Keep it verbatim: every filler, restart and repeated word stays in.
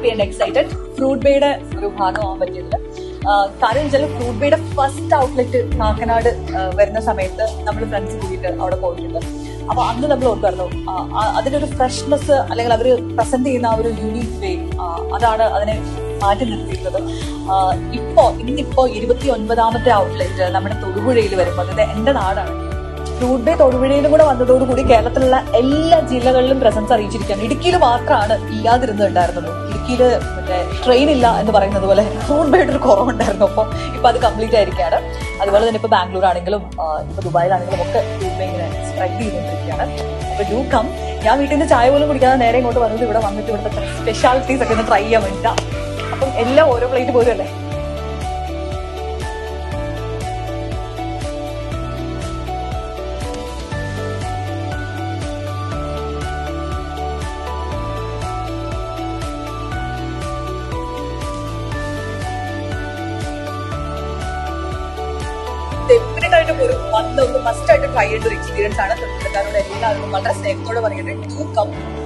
Happy and excited. ഫ്രൂട്ട്ബേയുടെ ഒരു ഭാഗമാകാൻ പറ്റിയതിൽ. കാരണം വെച്ചാൽ ഫ്രൂട്ട്ബേയുടെ ഫസ്റ്റ് ഔട്ട്ലെറ്റ് കാക്കനാട് വരുന്ന സമയത്ത് നമ്മൾ ഫ്രണ്ട്സ് കൂടിയിട്ട് അവിടെ പോയിട്ടുണ്ട്. അപ്പൊ അന്ന് നമ്മൾ ഓർക്കായിരുന്നു അതിനൊരു ഫ്രഷ്നെസ് അല്ലെങ്കിൽ അവർ പ്രസന്റ് ചെയ്യുന്ന ആ ഒരു യൂണീക് വേ അതാണ് അതിനെ മാറ്റി നിർത്തിയിരുന്നത്. ഇപ്പോ ഇന്നിപ്പോ ഇരുപത്തി ഒൻപതാമത്തെ ഔട്ട്ലെറ്റ് നമ്മുടെ തൊടുപുഴയിൽ വരുമ്പോൾ അത് എന്റെ നാടാണ്. ഫ്രൂട്ട്ബേ തൊടുപുഴയിലും കൂടെ വന്നതോടുകൂടി കേരളത്തിലുള്ള എല്ലാ ജില്ലകളിലും പ്രസൻസ് അറിയിച്ചിരിക്കുകയാണ്. ഇടുക്കിയിൽ മാത്രമാണ് ഇല്ലാതിരുന്നുണ്ടായിരുന്നുള്ളൂ. ഇടുക്കിയിൽ മറ്റേ ട്രെയിൻ ഇല്ല എന്ന് പറയുന്നത് പോലെ ഫ്രൂട്ട്ബേയുടെ ഒരു കുറവുണ്ടായിരുന്നു. അപ്പോൾ ഇപ്പൊ അത് കംപ്ലീറ്റ് ആയിരിക്കുകയാണ്. അതുപോലെ തന്നെ ഇപ്പൊ ബാംഗ്ലൂർ ആണെങ്കിലും ഇപ്പൊ ദുബായിലാണെങ്കിലും ഒക്കെ ഫ്രൂട്ട്ബേ ഇങ്ങനെ സ്പ്രെഡ് ചെയ്തുകൊണ്ടിരിക്കുകയാണ്. അപ്പൊ ഡു കം. ഞാൻ വീട്ടിൽ നിന്ന് ചായ പോലും കുടിക്കാതെ നേരെ ഇങ്ങോട്ട് വന്നത് ഇവിടെ വന്നിട്ട് ഇവിടുത്തെ സ്പെഷ്യാലിറ്റീസ് ഒക്കെ ഒന്ന് ട്രൈ ചെയ്യാൻ വേണ്ടിയിട്ടാ. അപ്പം എല്ലാം ഓരോ പ്ലേറ്റ് പോലും അല്ലേ. ഡെഫിനറ്റായിട്ടും ഒരു വന്നൊന്ന് മസ്റ്റ് ആയിട്ട് ട്രൈ ചെയ്യേണ്ട ഒരു എക്സ്പീരിയൻസ് ആണ്. തൊഴിലാളികളോട് എല്ലാവരും വളരെ സ്നേഹത്തോടെ പറയുന്നത് ഡു കം.